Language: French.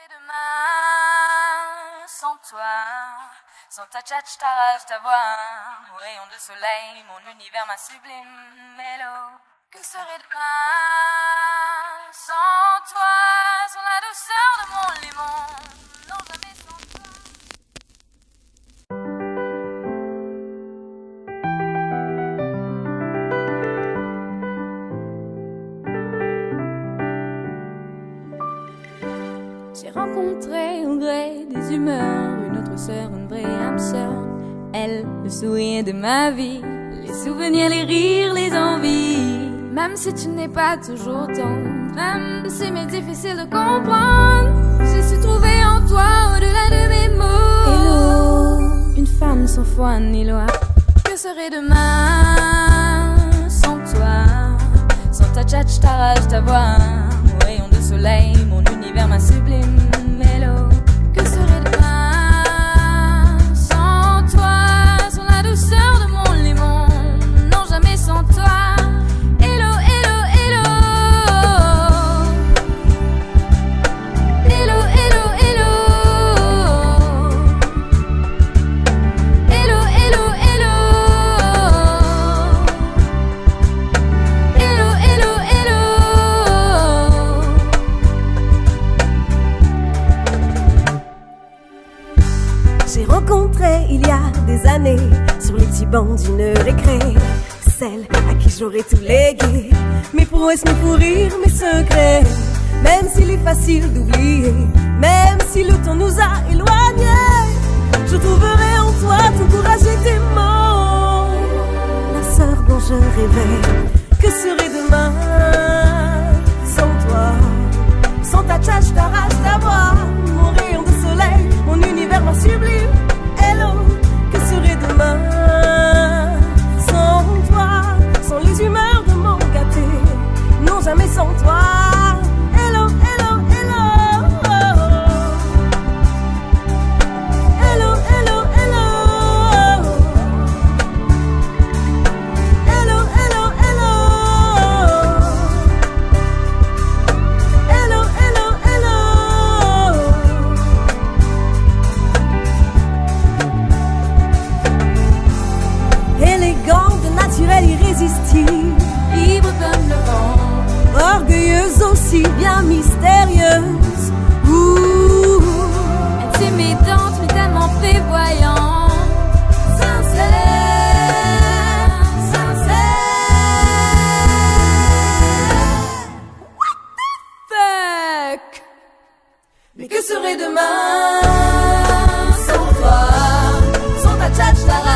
serait demain sans toi, sans ta tchatch, ta rage, ta voix, au rayon de soleil, mon univers, ma sublime mélo. Que serait demain sans toi, sans la douceur de mon limon, non jamais sans toi. J'ai rencontré au gré des humeurs une autre sœur, une vraie âme sœur. Elle, le sourire de ma vie, les souvenirs, les rires, les envies. Même si tu n'es pas toujours tendre, même si m'est difficile de comprendre, j'ai su trouver en toi au-delà de mes mots. Hello, une femme sans foi ni loi. Que serait demain sans toi, sans ta tchatch, ta rage, ta voix, au rayon de soleil, mon univers, ma sublime mélo. Que serait demain sans toi, sans la douceur de mon limon, non jamais sans toi. Hello, hello, hello. Hello, hello, hello. Hello, hello, hello. Hello, hello, hello. J'ai rencontré il y a des années sur les petits bancs d'une récré celle à qui j'aurais tout légué, mes prouesses, mes fous rires, mes secrets. Même s'il est facile d'oublier, même si le temps nous a éloignés, je trouverai en toi ton courage et tes mots. La sœur dont je rêvais, que serait demain sans toi, sans ta tchatch, ta rage, ta voix, mon rayon de soleil, mon univers, ma sublime. Hello, que serait demain sans toi, sans les humeurs de mon gâté, non jamais sans toi. Hello, hello, hello. Hello, hello, hello. Hello, hello, hello. Hello, hello, hello. Élégante, naturelle, irrésistible, Libre comme le vent, orgueilleuse aussi bien mystérieuse. Ouh. intimidante mais tellement prévoyante. Sincère, sincère. Fuck. Mais que serait demain sans toi, sans ta tchatch, ta